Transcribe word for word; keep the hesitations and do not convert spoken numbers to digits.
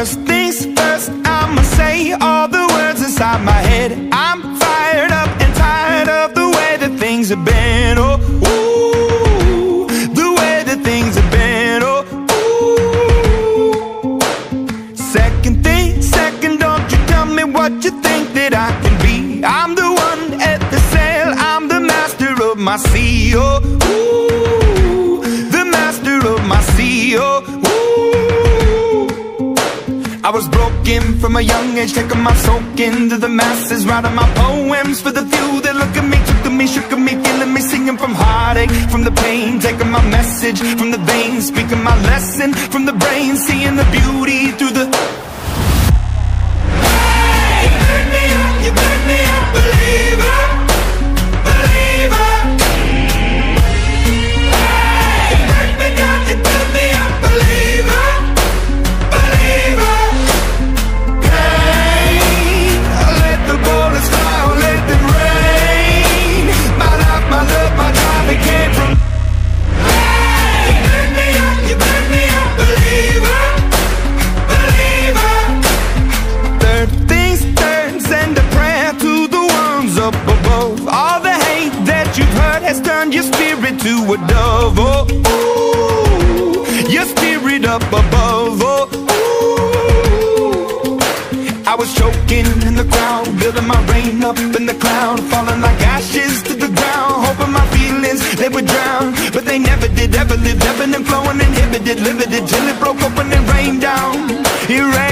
First things first, I'ma say all the words inside my head. I'm fired up and tired of the way that things have been. Oh, ooh, the way that things have been. Oh, ooh. Second thing, second, don't you tell me what you think that I can be. I'm the one at the sail, I'm the master of my sea. Oh, ooh, the master of my sea. Oh, I was broken from a young age, taking my soak into the masses, writing my poems for the few that look at me, took to me, shook at me, feeling me, singing from heartache, from the pain, taking my message from the veins, speaking my lesson from the brain, seeing the beauty through the... Hey, you burn me up, you burn me up, believer, believer. Hey, you burn me down, you burn me up, believer, believer. Your spirit to a dove, oh, ooh, your spirit up above, oh, ooh. I was choking in the crowd, building my rain up in the cloud, falling like ashes to the ground, hoping my feelings, they would drown, but they never did, ever lived, ebbing and flowing, inhibited, limited, till it broke open and rained down. It rained